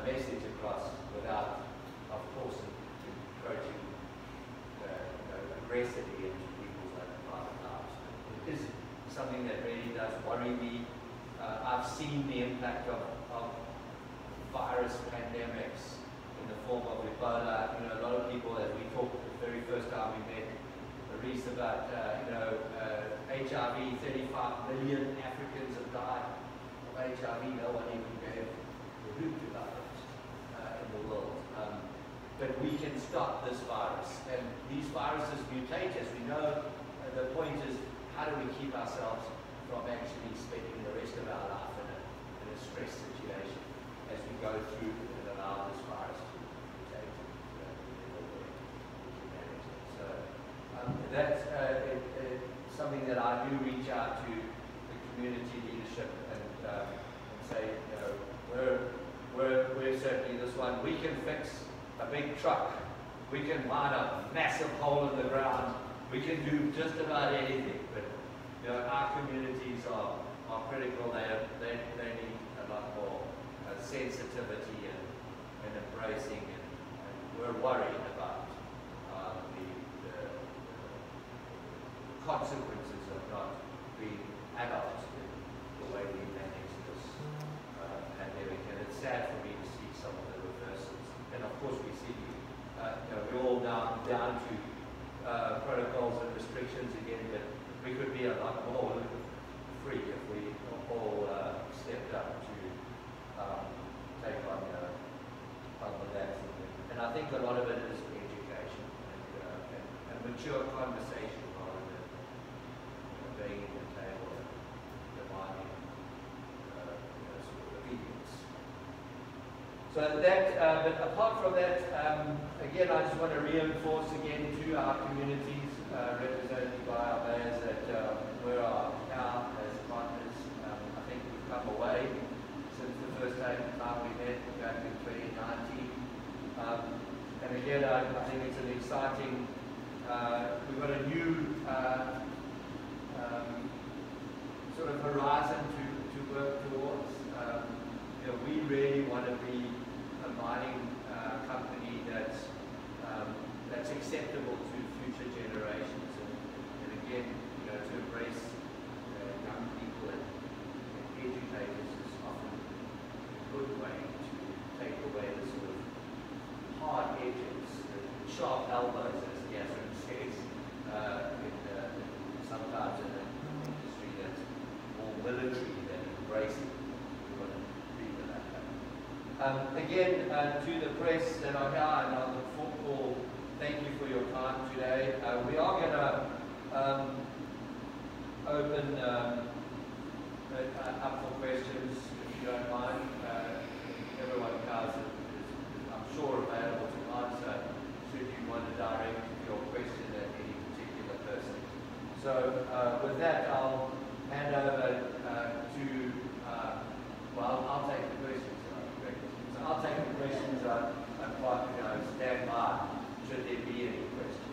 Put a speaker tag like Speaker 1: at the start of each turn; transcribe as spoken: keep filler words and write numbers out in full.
Speaker 1: message across without, of course, encouraging uh, you know, aggressively into people's own private lives. It is something that really does worry me. Uh, I've seen the impact of, of virus pandemics in the form of Ebola. You know, a lot of people, as we talked the very first time we met, Reese, about uh, you know uh, H I V. thirty-five million Africans have died of H I V. No one even gave the root about it uh, in the world. Um, but we can stop this virus, and these viruses mutate, as we know. Uh, the point is, how do we keep ourselves from actually spending the rest of our life in a, in a stress situation as we go through and allow this virus to mutate uh, so um, that's uh, it, it, something that I do reach out to the community leadership and, uh, and say, you know, we're, we're, we're certainly this one. We can fix a big truck. We can mine a massive hole in the ground. We can do just about anything. But you know, our communities are, are critical. They, they, they need a lot more uh, sensitivity and, and embracing. And, and we're worried about uh, the, the, the consequences of not being adults in the way we manage this uh, pandemic. And it's sad for me to see some of the reversals. And of course we see, uh, you know, we're all down, down to uh, protocols and restrictions again, but we could be a lot more free if we all uh, stepped up to um, take on, uh, on with that. And I think a lot of it is education and, uh, and, and mature conversation rather than you know, banging the table and demanding uh, you know, sort of obedience. So that, uh, but apart from that, um, again, I just want to reinforce again to our communities uh, represented by our mayors that uh, we're our town as partners. Um, I think we've come away since the first time we met back in twenty nineteen. Um, and again, I, I think it's an exciting, uh, we've got a new uh, um, sort of horizon to, to work towards. Um, you know, we really want to be a mining uh, company that's um, that's acceptable to future generations, and, and again, you know, to embrace uh, young people and, and educators is often a good way to take away the sort of hard edges, the sharp elbows, as Catherine says, uh, in, uh, sometimes in an industry that's more military than embracing. Um, again, uh, to the press that are here and on the football, thank you for your time today. Uh, we are going to um, open um, uh, up for questions, if you don't mind. Uh, everyone else is, is, I'm sure, available to answer should you want to direct your question at any particular person. So uh, with that, I'll hand over uh, to, uh, well, I'll take the questions. I'll take the questions. I'm quite, you know, stand by should there be any questions.